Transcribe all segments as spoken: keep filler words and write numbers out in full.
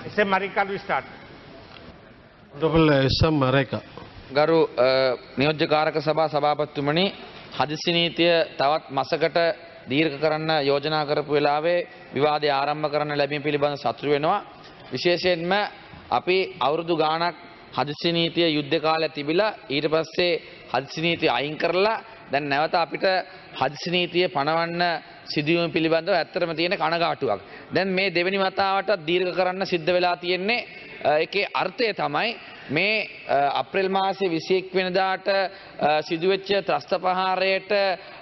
S M Marikkar will start. Honorable S M Marikkar. ගරු නියෝජ්‍ය කාරක සභා සභාපතිතුමනි, හදිසි නීතිය තවත් මාසකට දීර්ඝ කරන්න යෝජනා කරපු වෙලාවේ විවාදය ආරම්භ කරන්න ලැබීම පිළිබඳ සතුටු වෙනවා. විශේෂයෙන්ම අපි අවුරුදු ගාණක් හදිසි නීතිය යුද්ධ කාලේ තිබිලා ඊට පස්සේ හදිසි නීතිය අයින් කරලා දැන් නැවත අපිට හදිසි නීතිය පනවන්න සිදුවීම පිළිබඳව ඇත්තටම තියෙන කනගාටුවක්. දැන් මේ දෙවෙනි වතාවට දීර්ඝ කරන්න සිද්ධ වෙලා තියෙන්නේ ඒකේ අර්ථය තමයි මේ අප්‍රේල් මාසේ විසි එක් වෙනිදාට සිදුවෙච්ච ත්‍රස්ත ප්‍රහාරයට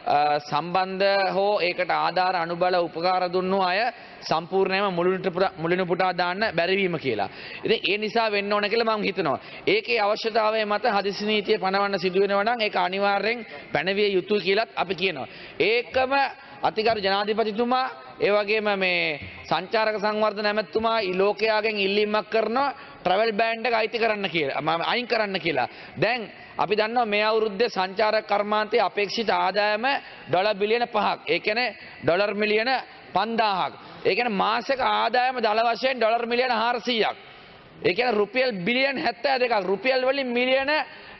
සම්බන්ධ හෝ ඒකට ආධාර අනුබල උපකාර දුන්නු අය සම්පූර්ණයෙන්ම මුලිනු පුටා දාන්න බැරිවීම කියලා. ඉතින් ඒ නිසා වෙන්න ඕන කියලා මම හිතනවා. ඒකේ අවශ්‍යතාවය මත හදිසි නීතිය පනවන්න සිදු වෙනවා නම් ඒක අනිවාර්යෙන් පැනවිය යුතුයි කියලාත් අපි කියනවා. ඒකම අතිගරු ජනාධිපතිතුමා ඒ වගේම මේ සංචාරක සංවර්ධන ඇමතුමා ලෝකයාගෙන් ඉල්ලීමක් කරනවා ට්‍රැවල් බෑන්ඩ් එක අයිති කරන්න කියලා අයින් කරන්න කියලා. දැන් අපි දන්නවා මේ අවුරුද්දේ සංචාරක කර්මාන්තයේ අපේක්ෂිත ආදායම ඩොලර් බිලියන පහක්. ඒ කියන්නේ ඩොලර් මිලියන පන්දාහක්. ඒ කියන්නේ මාසික ආදායම දල වශයෙන් ඩොලර් මිලියන හාරසීයක්. ඒ කියන්නේ රුපියල් බිලියන හැත්තෑ දෙකක්. රුපියල් වලින් මිලියන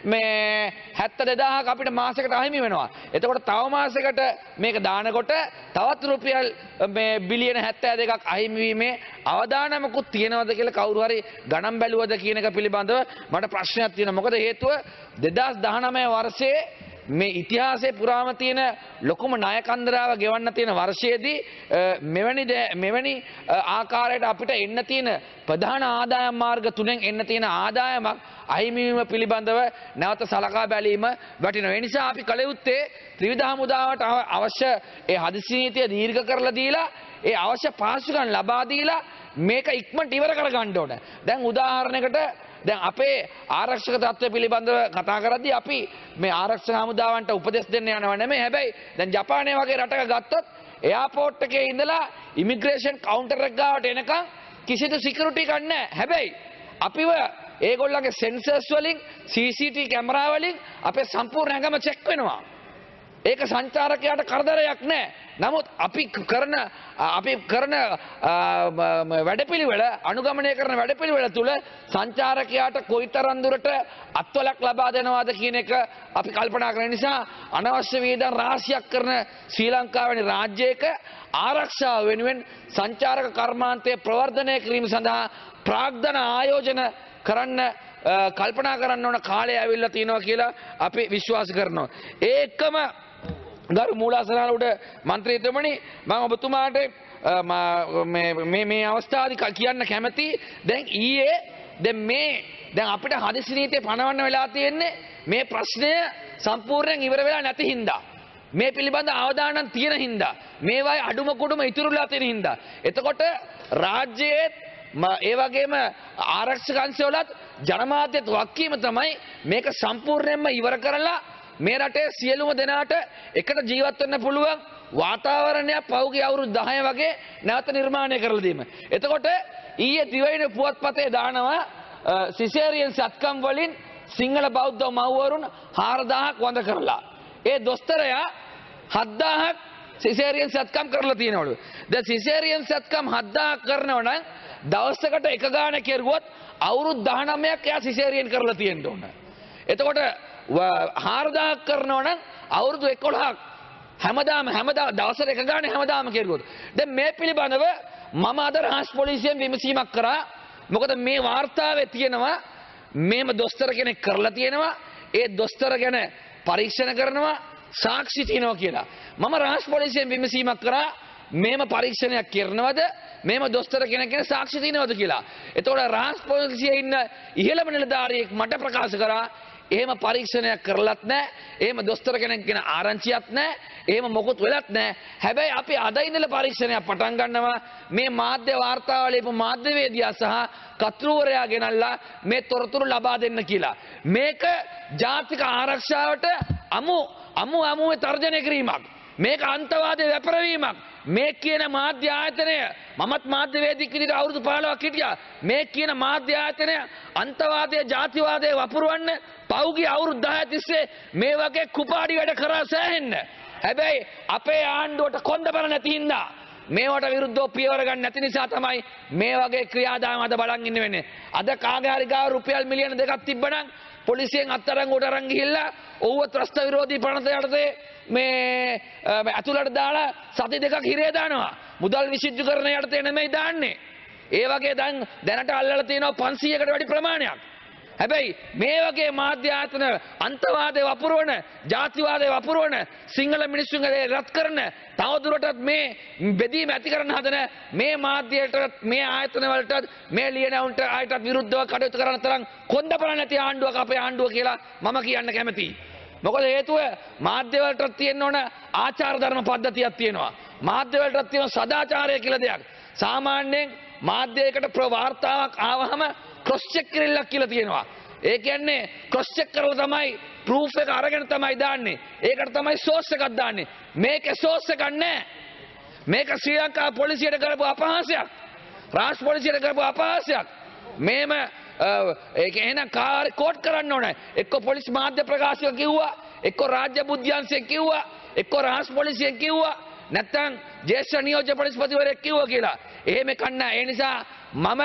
මේ හැත්තෑ දෙදාහක් අපිට මාසෙකට අහිමි වෙනවා. එතකොට තව මාසෙකට මේක දානකොට තවත් රුපියල් මේ බිලියන හැත්තෑ දෙකක් අහිමි වීමේ අවදානමකුත් තියෙනවද කියලා කවුරු හරි ගණන් බැලුවද කියන එක පිළිබඳව මට ප්‍රශ්නයක් තියෙනවා. මොකද හේතුව දෙදාස් දහනවය වර්ෂයේ මේ ඉතිහාසයේ පුරාම තියෙන ලොකුම ණය කන්දරාව ගෙවන්න තියෙන වර්ෂයේදී මෙවැනි මෙවැනි ආකාරයට අපිට එන්න තියෙන ප්‍රධාන ආදායම් මාර්ග තුනෙන් එන්න තියෙන ආදායමක් අහිමි වීම පිළිබඳව නැවත සලකා බැලීම වටිනවා. ඒ නිසා අපි කල යුත්තේ ත්‍රිවිධ හමුදාවට අවශ්‍ය ඒ හදිසි නීතිය දීර්ඝ කරලා දීලා ඒ අවශ්‍ය පාසුකම් ලබා දීලා මේක ඉක්මනට ඉවර කරගන්න ඕන. දැන් උදාහරණයකට දැන් අපේ ආරක්ෂක තත්ත්වය පිළිබඳව කතා කරද්දී අපි මේ ආරක්ෂක හමුදාවන්ට උපදෙස් දෙන්න යනව නෙමෙයි. හැබැයි දැන් ජපානය වගේ රටක ගත්තොත් එයාපෝට් එකේ ඉඳලා ඉමිග්‍රේෂන් කවුන්ටර් එක ගාවට එනකන් කිසිදු සිකියුරිටි එකක් නැහැ. හැබැයි අපිව ඒගොල්ලන්ගේ සෙන්සර්ස් වලින් සී සී ටී කැමරා වලින් අපේ සම්පූර්ණ ඇඟම චෙක් වෙනවා. ඒක සංචාරකයාට කරදරයක් නැහැ. නමුත් අපි කරන අපි කරන වැඩපිළිවෙල අනුගමනය කරන වැඩපිළිවෙල තුල සංචාරකයාට කොයිතරම් දුරට අත්වලක් ලබා දෙනවද කියන එක අපි කල්පනා කරන නිසා අනවශ්‍ය වේදන් රාශියක් කරන ශ්‍රී ලංකාවේ රාජ්‍යයක ආරක්ෂාව වෙනුවෙන් සංචාරක කර්මාන්තය ප්‍රවර්ධනය කිරීම සඳහා ප්‍රාග්ධන ආයෝජන කරන්න කල්පනා කරන්න ඕන කාලය ඇවිල්ලා තියෙනවා කියලා අපි විශ්වාස කරනවා. ඒකම ගරු මූලාසනාලුට මන්ත්‍රීතුමනි මම ඔබතුමාට මේ මේ අවස්ථාවේදී කියන්න කැමති දැන් ඊයේ දැන් මේ දැන් අපිට හදිසි නීතිය පනවන්න වෙලා තියෙන්නේ මේ ප්‍රශ්නය සම්පූර්ණයෙන් ඉවර වෙලා නැති හින්දා. මේ පිළිබඳ අවධානම් තියෙන හින්දා. මේවායි අඩුම කුඩුම ඉතුරුලා තියෙන හින්දා. එතකොට රාජ්‍යයේ ඒ වගේම ආරක්ෂක අංශවලත් ජනමාධ්‍යත් වක්කීම තමයි මේක සම්පූර්ණයෙන්ම ඉවර කරලා මේ රටේ සියලුම දෙනාට එකට ජීවත් වෙන්න පුළුවන් වාතාවරණයක් පහුගිය අවුරුදු දහය වගේ නැවත නිර්මාණය කරලා දීම. එතකොට ඊයේ දිවයින පුවත්පතේ දානවා සිසේරියන් සත්කම් වලින් සිංහල බෞද්ධ මව්වරුන් හාරදාහක් වඳ කරලා. ඒ දොස්තරයා හත්දාහක් සිසේරියන් සත්කම් කරලා තියෙනවලු. දැන් සිසේරියන් සත්කම් හත්දාහක් කරනවා නම් දවසකට එක ගාන කෙරුවොත් අවුරුදු දහනවයක් එයා සිසේරියන් කරලා තියෙන්න ඕන. එතකොට හාරදාහක් කරනවා නම් අවුරුදු එකොළහක් හැමදාම හැමදාම දවසට එක ගානේ හැමදාම කෙරුවොත්. දැන් මේ පිළිබඳව මම අද රහස් පොලිසියෙන් විමසීමක් කරා. මොකද මේ වාර්තාවේ තියෙනවා මේම දොස්තර කෙනෙක් කරලා තියෙනවා. ඒ දොස්තර ගැන පරීක්ෂණ කරනවා සාක්ෂි තියෙනවා කියලා. මම රහස් පොලිසියෙන් විමසීමක් කරා මේම පරීක්ෂණයක් කරනවද මේම දොස්තර කෙනෙක් ගැන සාක්ෂි තියෙනවද කියලා. එතකොට රහස් පොලිසියේ ඉන්න ඉහළම නිලධාරියෙක් මට ප්‍රකාශ කරා එහෙම පරීක්ෂණයක් කරලත් නැහැ. එහෙම දොස්තර කෙනෙක් ගැන ආරංචියක් නැහැ. එහෙම මොකුත් වෙලත් නැහැ. හැබැයි අපි අද ඉඳලා පරීක්ෂණයක් පටන් ගන්නවා මේ මාධ්‍ය වාර්තාවල ඉපු මාධ්‍යවේදියා සහ කතුරුවරයා ගෙනල්ලා මේ තොරතුරු ලබා දෙන්න කියලා. මේක ජාතික ආරක්ෂාවට අමු අමු අමුවේ තර්ජනය කිරීමක්. මේක අන්තවාදයේ වැපරවීමක්. මේ කියන මාධ්‍ය ආයතනය මමත් මාධ්‍යවේදියෙක් විදිහට අවුරුදු පහළොවක් හිටියා. මේ කියන මාධ්‍ය ආයතනය අන්තවාදයේ ජාතිවාදයේ වපුරවන්න පෞගිය අවුරුදු දහය තිස්සේ මේ වගේ කුපාඩි වැඩ කරා සෑහෙන්න. හැබැයි අපේ ආණ්ඩුවට කොන්ද බල නැති හින්දා මේවට විරුද්ධව පියවර ගන්න නැති නිසා තමයි මේ වගේ ක්‍රියාදාම අද බලන් ඉන්න වෙන්නේ. අද කාගේ හරි ගාව රුපියල් මිලියන දෙකක් තිබ්බනම් පොලිසියෙන් අත්අඩංගුවට අරන් ගිහිල්ලා ඔව්ව ත්‍රස්ත විරෝධී පනත යටතේ මේ අතුලට දාලා සති දෙකක් හිරේ දානවා. මුදල් විසිද්ධිකරණ යටතේ නෙමෙයි දාන්නේ. ඒ වගේ දැන් දැනට අල්ලලා තියෙනවා පන්සීයකට වැඩි ප්‍රමාණයක්. හැබැයි මේ වගේ මාධ්‍ය ආයතන අන්තවාදයේ වපුරවන, ජාතිවාදයේ වපුරවන, සිංහල මිනිස්සුන්ගේ රත් කරන, තවදුරටත් මේ බෙදීම ඇති කරන හදන මේ මාධ්‍යයට, මේ ආයතන වලට, මේ ලියනවුන්ට ආයතට විරුද්ධව කටයුතු කරන තරම් කොන්දපණ නැති ආණ්ඩුවක් අපේ ආණ්ඩුව කියලා මම කියන්න කැමතියි. මොකද හේතුව මාධ්‍ය වලට තියෙන්න ඕන ආචාර ධර්ම පද්ධතියක් තියෙනවා. මාධ්‍ය වලට තියෙන සදාචාරය කියලා දෙයක්. සාමාන්‍යයෙන් මාධ්‍යයකට ප්‍රවාර්තාවක් ආවහම ක්‍රොස් චෙක් කරලා කියලා තියෙනවා. ඒ කියන්නේ ක්‍රොස් චෙක් කරලා තමයි ප්‍රූෆ් එක අරගෙන තමයි දාන්නේ. ඒකට තමයි සෝස් එකක් දාන්නේ. මේකේ සෝස් එකක් නැහැ. මේක ශ්‍රී ලංකා පොලිසියට කරපු අපහාසයක්. රාජ්‍ය පොලිසියට කරපු අපහාසයක්. මේම ඒක එහෙනම් කාර්ය කෝට් කරන්න ඕනේ. එක්ක පොලිස් මාධ්‍ය ප්‍රකාශක කිව්වා, එක්ක රාජ්‍ය බුද්ධ්‍යංශයෙන් කිව්වා, එක්ක රාජ්‍ය පොලිසියෙන් කිව්වා, නැත්නම් ජ්‍යෙෂ්ඨ නියෝජ්‍ය පොලිස්පතිවරයෙක් කිව්වා කියලා. එහෙම කන්න. ඒ නිසා මම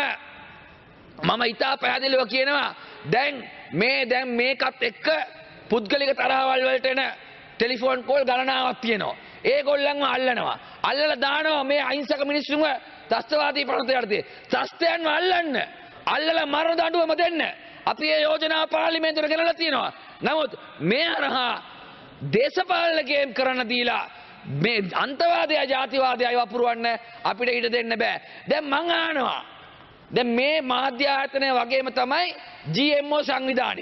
මම ඉතා පැහැදිලිව කියනවා දැන් මේ දැන් මේකත් එක්ක පුද්ගලික තරහවල් වලට එන ටෙලිෆෝන් කෝල් ගණනාවක් තියෙනවා. ඒගොල්ලන්ව අල්ලනවා. අල්ලලා දානවා මේ අහිංසක මිනිස්සුන්ව ත්‍රස්තවාදී පනත යටතේ. ත්‍රස්තයන්ව අල්ලන්න. අල්ලලා මරණ දඬුවම දෙන්න. අපි මේ යෝජනාව පාර්ලිමේන්තුවට ගෙනලා තියෙනවා. නමුත් මේ අරහා දේශපාලන ගේම් කරන්න දීලා මේ අන්තවාදය ජාතිවාදය වපුරවන්න අපිට ඉඩ දෙන්න බෑ. දැන් මං අහනවා දැන් මේ මාධ්‍ය ආයතනය වගේම තමයි ජී එම් ඕ සංවිධානය.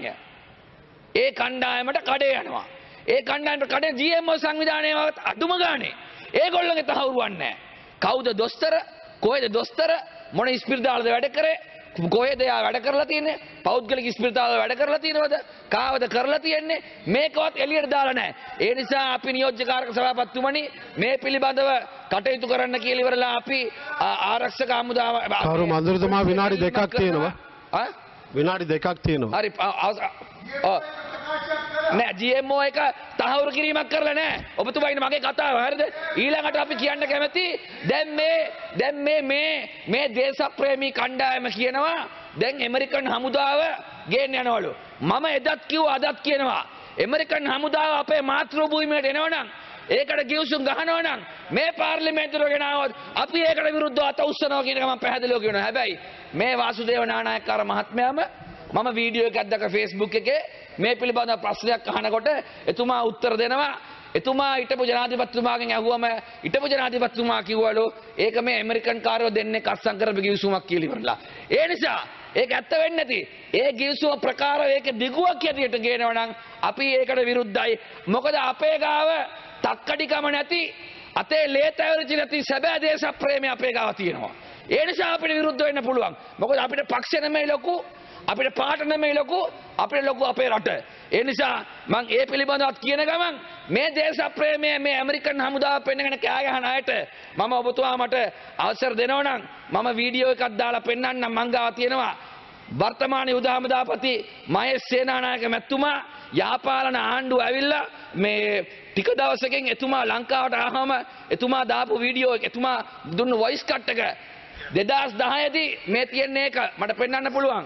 ඒ කණ්ඩායමට කඩේ යනවා. ඒ කණ්ඩායමට කඩේ ජී එම් ඕ සංවිධානයවත් අඩුම ගානේ. ඒගොල්ලන්ගේ තහවුරුවක් නැහැ. කවුද දොස්තර? කොහෙද දොස්තර? මොන ඉස්පිරිතාලද වැඩ කරේ? කොහෙද යා වැඩ කරලා තියෙන්නේ? පෞද්ගලික ඉස්පිරිතාල වැඩ කරලා තියෙනවද? කාවද කරලා තියෙන්නේ? මේකවත් එළියට දාලා නැහැ. ඒ නිසා අපි නියෝජ්‍ය කාරක සභාපතිතුමනි මේ පිළිබඳව කටයුතු කරන්න කියලා ඉවරලා අපි ආරක්ෂක හමුදාව කවුරු මන්ත්‍රීතුමා විනාඩි දෙකක් තියෙනවා. ආ විනාඩි දෙකක් තියෙනවා. හරි නෑ ජී එම් ඕ එක තහවුරු කිරීමක් කරලා නෑ. ඔබතුමා ඉන්න මගේ කතාව හරිද? ඊළඟට අපි කියන්න කැමති දැන් මේ දැන් මේ මේ මේ දේශප්‍රේමී කණ්ඩායම කියනවා දැන් ඇමරිකන් හමුදාව ගේන්න යනවලු. මම එදත් කිව්වා අදත් කියනවා ඇමරිකන් හමුදාව අපේ මාතෘ භූමියට එනවනම් ඒකට ගිවිසුම් ගහනවා නම් මේ පාර්ලිමේන්තුවට ගෙනාවොත් අපි ඒකට විරුද්ධව අත උස්සනවා කියන එක මම පැහැදිලිව කියනවා. හැබැයි මේ වාසුදේව නානායක්කාර මහත්මයාම මම වීඩියෝ එකක් දැක්ක Facebook එකේ මේ පිළිබඳව ප්‍රශ්නයක් අහනකොට එතුමා උත්තර දෙනවා. එතුමා හිටපු ජනාධිපතිතුමාගෙන් ඇහුවම හිටපු ජනාධිපතිතුමා කිව්වලු ඒක මේ ඇමරිකන් කාරයෝ දෙන්නේ අත්සන් කරපු ගිවිසුමක් කියලා ඉවරලා. ඒ නිසා ඒක ඇත්ත වෙන්නේ නැති. ඒ ගිවිසුම ප්‍රකාර ඒකේ දිගුවක් යටියට ගේනවා නම් අපි ඒකට විරුද්ධයි. මොකද අපේ ගාව තක්කඩිකම නැති අතේ ලේ තැවරිච්ච නැති සැබෑ දේශප්‍රේමය අපේ ගාව තියෙනවා. ඒ නිසා අපිට විරුද්ධ වෙන්න පුළුවන්. මොකද අපිට පක්ෂ නෙමෙයි ලොකු, අපිට පාට නෙමෙයි ලොකු, අපිට ලොකු අපේ රට. ඒ නිසා මම ඒ පිළිබඳවත් කියන ගමන් මේ දේශප්‍රේමය මේ ඇමරිකන් හමුදාව පෙන්නගෙන කෑ ගහන අයට මම ඔබතුමා මට අවසර දෙනවා නම් මම වීඩියෝ එකක් දාලා පෙන්නන්නම්. මං ගාව තියෙනවා වර්තමාන යුද හමුදාපති මහේෂ් සේනානායක මැතිතුමා යහපාලන ආණ්ඩුව ඇවිල්ලා මේ ටික දවසකින් එතුමා ලංකාවට ආවම එතුමා දාපු වීඩියෝ එක එතුමා දුන්න වොයිස් කට් එක දෙදාස් දහය දී මේ තියෙන්නේ ඒක මට පෙන්වන්න පුළුවන්.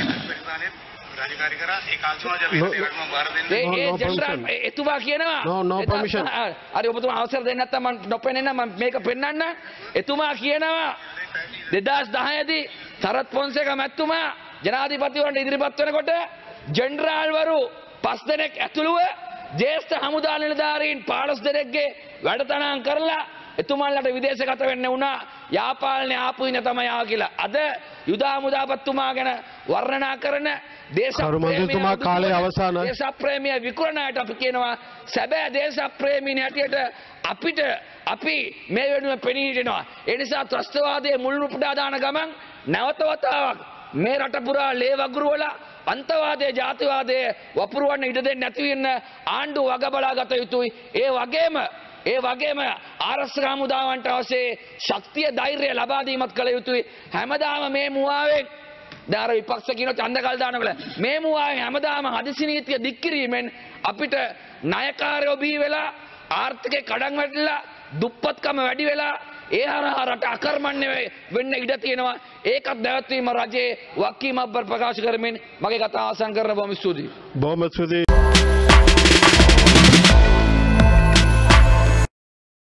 එතුමා කියනවා හරි ඔබතුමා අවසර දෙන්න නැත්නම් මම නොපෙනෙන්න මම මේක පෙන්වන්න. එතුමා කියනවා දෙදාස් දහය දී සරත් පොන්සේකා මැතිතුමා ජනාධිපතිවරණට ඉදිරිපත් වෙනකොට ජෙනරාල්වරු පස් දෙනෙක් ඇතුළුව ජ්‍යෙෂ්ඨ හමුදා නිලධාරීන් පහළොස් දෙනෙක්ගේ වැඩතනම් කරලා එතුමාලට විදේශගත වෙන්න වුණා. යාපාලනේ ආපු ඉන්න තමයි ආව කියලා. අද යුද හමුදාපතිතුමා ගැන වර්ණනා කරන දේශප්‍රේමී කාලේ අවසාන දේශප්‍රේමී විකුණනායට අපි කියනවා සැබෑ දේශප්‍රේමීන් හැටියට අපිට අපි මේ වෙනුවෙන් පෙනී හිටිනවා. ඒ නිසා ත්‍රස්තවාදයේ මුල් උපුටා දාන ගමන් නැවත වතාවක් මේ රට පුරා ලේ වගුරුවල අන්තවාදයේ ජාතිවාදයේ වපුරවන්න ඉඩ දෙන්නේ නැති වෙන ආණ්ඩුව වග බලා ගත යුතුයි. ඒ වගේම ඒ වගේම ආරක්ෂක හමුදාවන්ට අවශ්‍ය ශක්තිය ධෛර්යය ලබා දීමත් කළ යුතුයි. හැමදාම මේ මුවාවෙන් දාර විපක්ෂ කියන ඡන්දකල් දානවල මේ මුවාවෙන් හැමදාම හදිසි නීතිය දික් කිරීමෙන් අපිට ණයකාරයෝ බිහි වෙලා ආර්ථිකේ කඩන් වැටිලා දුප්පත්කම වැඩි වෙලා ඒ හරහා රට අකර්මණ්‍ය වෙන්න ඉඩ තියෙනවා. ඒකත් නැවැත්වීම රජයේ වක්කීමක් බව ප්‍රකාශ කරමින් මගේ කතාව අවසන් කරන බොහොම ස්තුතියි. බොහොම ස්තුතියි.